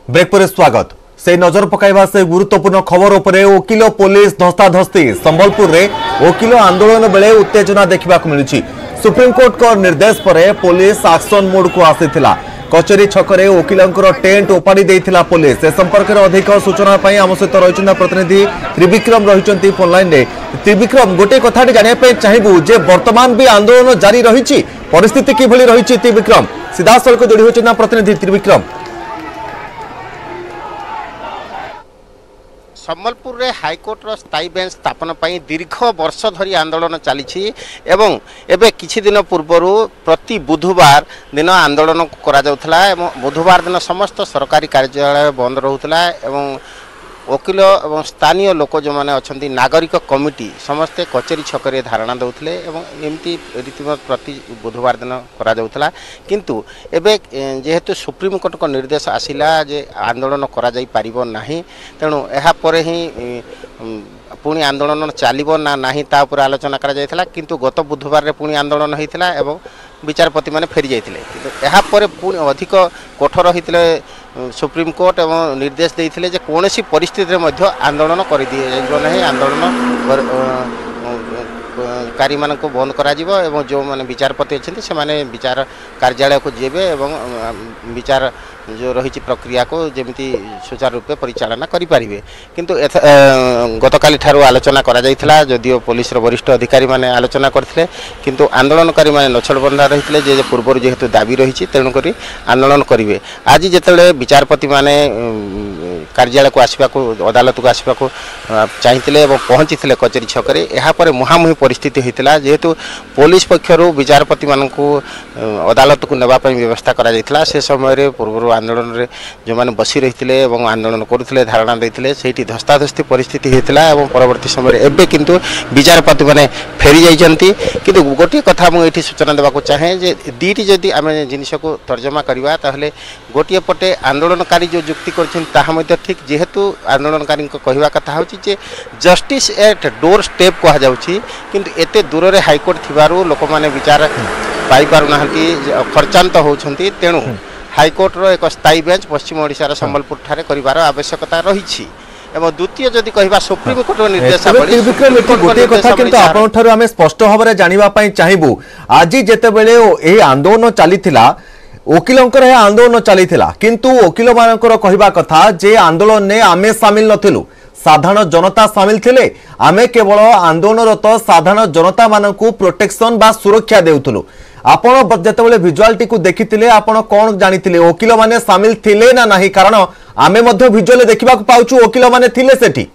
Break पर स्वागत से नजर पकाइबा से गुरुत्वपूर्ण खबर उपरे वकिल पुलिस धस्ताधस्ती संबलपुर रे वकिल आंदोलन बेले उत्तेजना देखा मिलुछि। सुप्रीम कोर्ट को निर्देश पर पुलिस एक्शन मोड को आसीथिला। कचेरी छकरे वकिलंकर टेंट उपाड़ी देइथिला पुलिस। ए संपर्क में अधिक सूचना पाई आम सहित रही प्रतिनिधि त्रिविक्रम रही फोन लाइन रे। त्रिविक्रम गोटे कथाटी जानिया चाहिबू जे वर्तमान भी आंदोलन जारी रही परिस्थिति किभली रही। त्रिविक्रम सीधा सड़क जोड़ी होछि ना प्रतिनिधि त्रिविक्रम। संबलपुर रे हाईकोर्टर स्थायी बेंच स्थापन पर दीर्घ वर्ष धरी आंदोलन चली एवं एबे किछि दिन पूर्व प्रति बुधवार दिन आंदोलन करा जाउथला एवं बुधवार दिन समस्त सरकारी कार्यालय बंद रहउथला एवं वकिल एवं स्थानीय लोक जो मैंने अच्छा नागरिक कमिटी समस्ते कचेरी छकरे धारणा दौले एमती रीतिमत प्रति बुधवार दिन करा जाउथला। किंतु एबे जेहेतु सुप्रीम कोर्ट को निर्देश आसिला जे आंदोलन करा जाई परिबो नाही तेणु एहा परे ही पुणी आंदोलन चलिबो ना नाही ता उपर आलोचना करा जायथला। किंतु गत बुधवार रे पुणी आंदोलन होइथिला एवं विचारपति माने फेरी जाइथिले। किंतु एहा परे पुणी अधिक कठोर होइथिले सुप्रीम कोर्ट एवं निर्देश देइथिले जे कोनोसी परिस्थिति रे मध्य आंदोलन करि दिए जाइबो नाही। आंदोलन कारी मान को बंद करा जिवो एवं जो माने विचारपति अछि से माने विचार कार्यालय को जेबे एवं विचार जो रही प्रक्रिया को जमी सुचारू रूपे परिचालना करि परिबे। किंतु गतकाली ठारू आलोचना करा जाइथिला जदियो पुलिस वरिष्ठ अधिकारी माने आलोचना करथिले किंतु आंदोलनकारी माने नछलबंदा रहिथिले जे पूर्व जेहेतु दाबी रही तेणु करी आंदोलन करिवे। आज जेतेले विचारपति माने कार्यालय को आसवा को अदालत को आसवा को चाहिए एवं पहुँची कचेरी छकरे यहाँ पर मुहांमुही परिस्थिति होता जेहेतु पुलिस पक्षर विचारपति मान अदालत को नेबापी व्यवस्था करा से समय पूर्व आंदोलन रे जो मैंने बसी रही आंदोलन करुले धारणा देते से धस्ताधस्ती परिस्थिति होता और परवर्ती समय एवं किंतु विचारपति मैंने फेरी जाइंट। किंतु गोटे कथा मुझे सूचना देवाक चाहे जे दीटी जदि आम जिनिस को तर्जमा करवा ताहले गोटे पटे आंदोलनकारी जो जुक्ति कर ठीक जेहेतु आंदोलनकारी कहवा कथा होची जस्टिस एट डोर स्टेप कह जाउची किंतु एते दूर रे हाईकोर्ट थिबारु लोक माने विचार पाई पारु नाहंती खर्चांत होउछंती तेणु हाईकोर्ट रो एक स्थायी बेंच पश्चिम ओडिसा रो संबलपुर ठारे करिवार आवश्यकता रहिछि। एवं द्वितीय जदि कहवा सुप्रीम कोर्ट रो निर्देशावली गोटे कथा किंतु आपन ठारो हमें स्पष्ट भाबरे जानिबा पई चाहिबू आज जेते बेले ए आंदोलन चलीथिला वकिलंकर आंदोलन चलीथिला किंतु वकिल मानकर कहवा कथा जे आंदोलन ने आमे शामिल नथिलु साधारण जनता शामिल थिले आमे केवल आंदोलनरत साधारण जनता मानकू प्रोटेक्शन बा सुरक्षा देउथलु। आपण जेतेबेले विजुअलिटी को देखिथिले आपण कोन जानिथिले वकिल माने शामिल थिले ना नाही कारण आमे मध्ये विजुअल देखिबा को पाउछु वकिल माने थिले सेठी।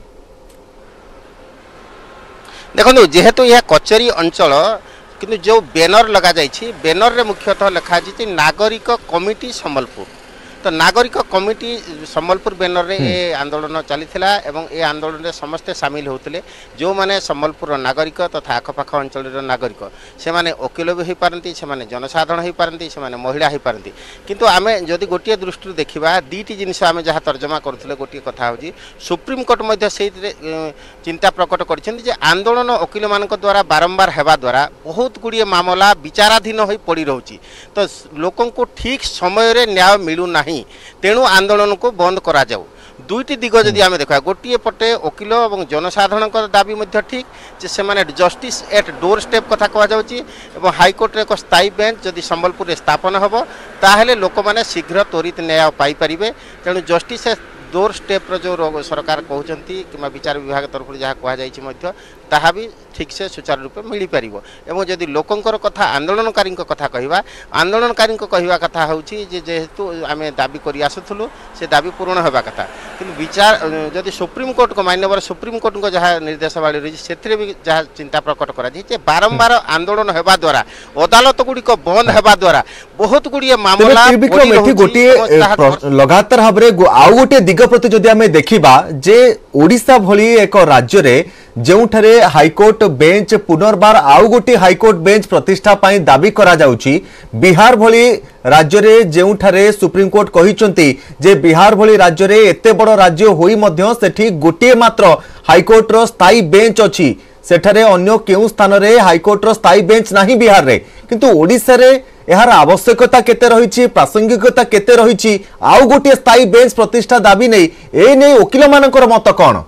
देखो जेहेतु यह कचेरी अंचल किंतु जो बैनर लगा जाइए बैनर रे मुख्यतः लिखा जाइए नागरिक कमिटी संबलपुर तो नागरिक कमिटी संबलपुर बैनर रे ए आंदोलन चलीथिला एवं ए आंदोलन रे समस्ते शामिल होते जो माने संबलपुर नागरिक तथा आखपाख अंचल नागरिक से माने वकिल भी हो पारती से माने जनसाधारण हो पारती से माने महिला हो पारती। किंतु आमे जदि गोटे दृष्टि देखा दीटी जिनिस आमे जहाँ तर्जमा करथिले गोटे कथा होची सुप्रीम कोर्ट मध्य से चिंता प्रकट करछन्ती जे आंदोलन वकिल मानक द्वारा बारंबार हेबा द्वारा बहुत गुड़िए मामला विचाराधीन हो पड़ी रहुची तो लोकन को ठीक समय रे न्याय मिलू नाही तेणु आंदोलन को बंद करा जाऊ। दुईटी दिग जदि आम देखा गोटे पटे वकिल और जनसाधारण दाबी ठीक से माने जस्टिस एट डोर स्टेप कथा कह जाउची एवं हाईकोर्ट एक स्थायी बेंच जदि संबलपुर स्थापन हम ताहले लोक माने शीघ्र त्वरित न्याय पाई परिबे। तेणु जस्टिस डोर स्टेप जो सरकार कहते कि विचार विभाग तरफ जहाँ कहुई ताहा भी ठीक से सुचारू रूप मिल पार एवं जदि लोकंकर कथा आंदोलनकारी कथा कहवा आंदोलनकारी कहवा कथा हूँ जेहेतु आम दाबी कर आसुलु से दाबी पूरण होगा कथा कि विचार जदि सुप्रीम कोर्ट को मान्यवर सुप्रीम कोर्ट को जहाँ निर्देशावली रही से भी जहाँ चिंता प्रकट कर बारंबार आंदोलन होगा द्वारा अदालत गुड़िक बंद होगा द्वारा बहुत गुड़िए मामला गोटे लगातार भाव में आउ गोटे दिग प्रति जदि आम देखा जे ओडिशा भली एक राज्य रे जोठारे हाईकोर्ट बेंच पुनर्बार आउ गोटे हाईकोर्ट बेंच प्रतिष्ठा पाई दाबी करा जाउची बिहार भली राज्य रे जोठारे सुप्रीम कोर्ट कहिसंती जे बिहार भली राज्य रे एते बड़ राज्य होई मध्य सेठी गोटे मात्र हाईकोर्ट रो स्थायी बेंच अछि सेठारे अन्य केउ स्थान रे हाईकोर्ट रो स्थायी बेंच नाही बिहार रे किंतु ओडिसा रे यार आवश्यकता केते रही प्रासंगिकता केते रही आउ गोटे स्थायी बेंच प्रतिष्ठा दाबी नहीं ए नहीं वकिल मानकर मत कौन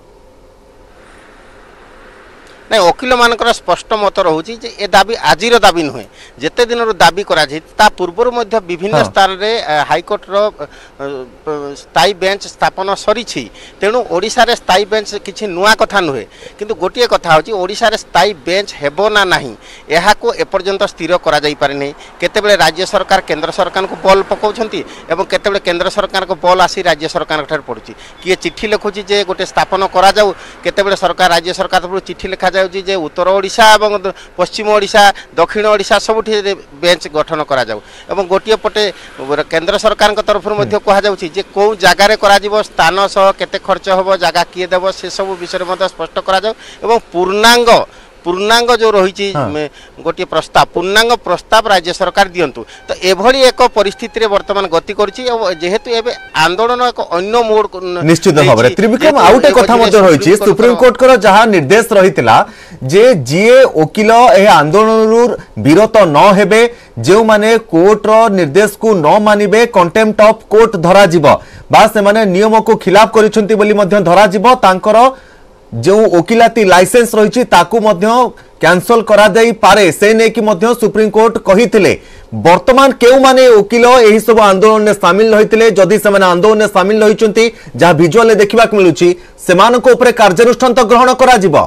ना वकिल मानकर स्पष्ट मत रोचे ए दाबी आजिर दाबी नुहे जिते दिन दाबी करा पूर्वर विभिन्न स्थान में हाईकोर्ट स्थायी बेंच स्थापन सरी तेणु ओडिशा रे स्थायी बेंच किसी नुआ कथा नुहे किंतु गोटे कथा होची ओडिशा रे स्थायी बेंच हेबो ना नहीं एहाको एपर्यंत स्थिर करा जाई पारे नहीं केतेबेले राज्य सरकार केंद्र सरकार को बल पकाउछंती एवं केतेबेले केंद्र सरकार को बल आसी राज्य सरकार ठार पड़ुची किए चिट्ठी लिखुची जे गोटे स्थापन करा जाऊ केतेबेले सरकार राज्य सरकार तरफ चिट्ठी लिखा जे उत्तर ओडिशा और पश्चिम ओडिशा दक्षिण ओडिशा सबुठी बेंच गठन करा जाऊ एवं गोटे पटे केंद्र सरकार तरफ कहुच्छी जे कौ जगार स्थान सह केते खर्च हम जगह किए देव से सब विषय स्पष्ट करा जाऊ एवं पूर्णांग जो रही गोटे प्रस्ताव पूर्णांग प्रस्ताव राज्य सरकार दिंतु तो एभली एक परिस्थिति रे वर्तमान गति करछि जेहेतु एबे आंदोलन एक अन्य मोड निश्चित भाव में त्रिविक्रम आउटे कथा मध्य रही सुप्रीम कोर्ट कर जहां निर्देश रहितला जे जीए वकिल ए आंदोलन विरत न हेबे जो माने कोर्ट रो निर्देश को न मानिबे कंटेम्प्ट ऑफ कोर्ट धरा जिवो बा से माने नियम को खिलाफ करिसंती बोली मध्य धरा जिवो तांकर जो वकिलाती लाइसेंस रही कैंसल करा जाई पारे से ने कि मध्य सुप्रीम कोर्ट कही वर्तमान केउ माने वकिल एही सब आंदोलन में सामिल रही जदि से माने आंदोलन में सामिल रही जहाँ विजुअल देखा मिलूची सेमानक उपरे कार्यानुष्ठान तो ग्रहण करा जिवो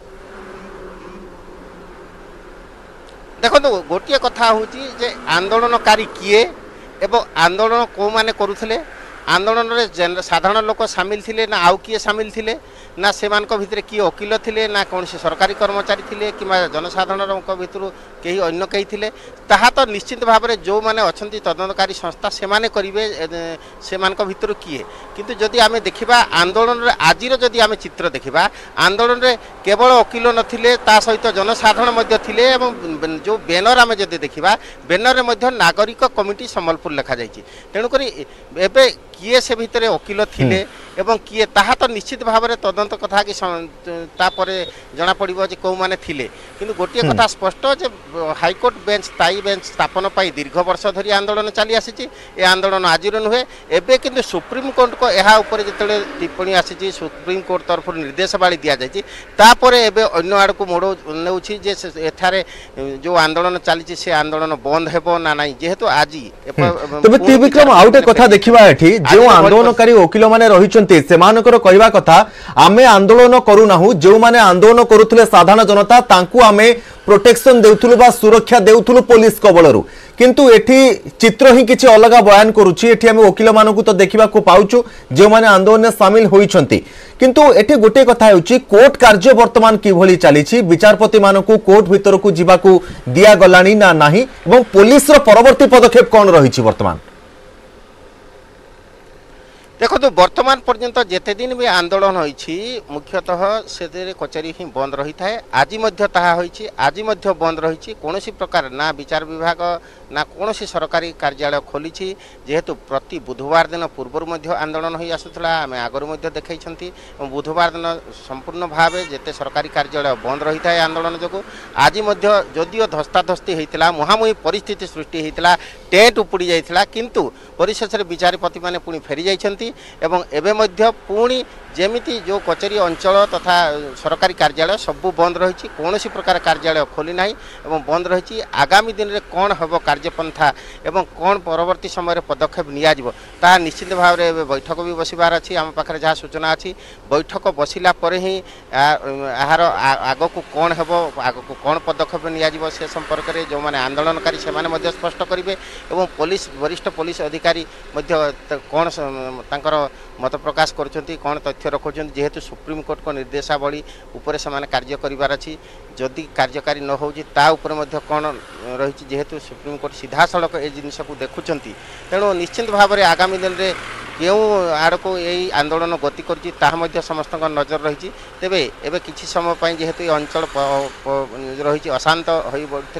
देखो गोटे कथा होची जे आंदोलनकारी किए एवं आंदोलन को माने करुथले आंदोलन रे साधारण लोक सामिल थिले ना आउ किए सामिल थिले ना सेमानक भितर किए वकिल थिले ना कौन सरकारी कर्मचारी थिले कि जनसाधारण भितर कहीं अन्य कहीं थिले ताहा तो निश्चित भाव में जो माने अछंती तदंतकारी संस्था से माने करिवे सेमानक भितर किए किंतु जदि आमे देखिबा आंदोलन रे आजिर जदि आमे चित्र देखिबा आंदोलन रे केवल वकिल नथिले ता सहित जनसाधारण मध्य थिले एवं जो बैनर आमे जदि देखिबा बैनर रे मध्य नागरिक कमिटी संबलपुर लिखा जायछि तेणु करी एबे किए से भितर वकिल थिले एवं किए ताहा तो निश्चित भाव में तदंत कथा कि तापर जना पड़िबो जे को माने थिले किंतु गोटे कथा स्पष्ट जे हाईकोर्ट बेंच स्थायी बेंच स्थापन पाई दीर्घ वर्ष धरी आंदोलन चली आसी ए आंदोलन आजिर नुहे एबे किंतु सुप्रीम कोर्ट को एहा ऊपर जेतेले टिप्पणी आसी सुप्रीम कोर्ट तरफ निर्देशवाली दिया जायछि तापर एबे अन्य आड़ को मोड़ नेउछि जे एठारे जो आंदोलन चली से आंदोलन बंद हेबो ना नाही जेहेतु आजि तबे त्रिविक्रम आउटे कथा देखिबा एठी जो आंदोलनकारी वकिल माने रहिचंती सेमानकर कहवा कथा आमे आंदोलन करूनाहु जो माने आंदोलन करुथले साधारण जनता तांकु आमे प्रोटेक्शन देउथुलु बा सुरक्षा देउथुलु पुलिस कबलरु किंतु एठी चित्र ही किछि अलगा बयान करूछि एठी आमे वकिल मानकु तो देखिबा को पाउछु जे माने आंदोलन में शामिल होइछंती किंतु एठी गोटे कथा होछि कोर्ट कार्य वर्तमान कि भली चलीछि विचारपति मानकु कोर्ट भीतर को जिबाकू दिया गलानी ना नाही एवं पुलिस रो परवर्ती पदक्षेप कोन रहिछि वर्तमान देखो तो वर्तमान पर्यंत जेते दिन भी आंदोलन होइछि मुख्यतः से कचेरी ही बंद रही थाए आज आज बंद रही कौन प्रकार ना विचार विभाग ना कौन सरकारी कार्यालय खोली जेहेतु प्रति बुधवार दिन पूर्व आंदोलन हो आसूला आम आगु देखी बुधवार दिन संपूर्ण भाव जेते सरकारी कार्यालय बंद रही थाए आंदोलन जो आज जदिओ धस्ताधस्ती होता मुहांमुही परिस्थिति सृष्टि होता टेंट उपुड़ी जाता किंतु परिशेष विचारपति मैंने पुणी फेरी जाइछंती एवं एबे मध्य पुणी जेमिति जो कचेरी अंचल तथा सरकारी कार्यालय सबू बंद रही कौन प्रकार कार्यालय खोली ना एवं बंद रही आगामी दिन में कौन हम कार्यपंथा एवं कौन परवर्ती समय पदक्षेप निया निश्चित भाव में बैठक भी बसबार अच्छी आम पाखे जहाँ सूचना अच्छी बैठक बसिला ही यार आग को कौन हम आग को कौन पदक्षेप निया से संपर्क में जो मैंने आंदोलनकारी से स्पष्ट करेंगे और पुलिस वरिष्ठ पुलिस अधिकारी कौन मत प्रकाश कर कौन तथ्य रखुच्च जेहेतु सुप्रीम कोर्ट को निर्देशावली उपर से कार्य करार अच्छी जदि कार्यकारी न हो कौन रही जेहेतु सुप्रीम कोर्ट सीधा सड़क ये जिनस को देखुं तेणु निश्चित भाव में आगामी दिन में क्यों आड़ को यही आंदोलन गति कर समस्त नजर रही तेबे एबे किछि समय जेहेतु अंचल रही अशांत हो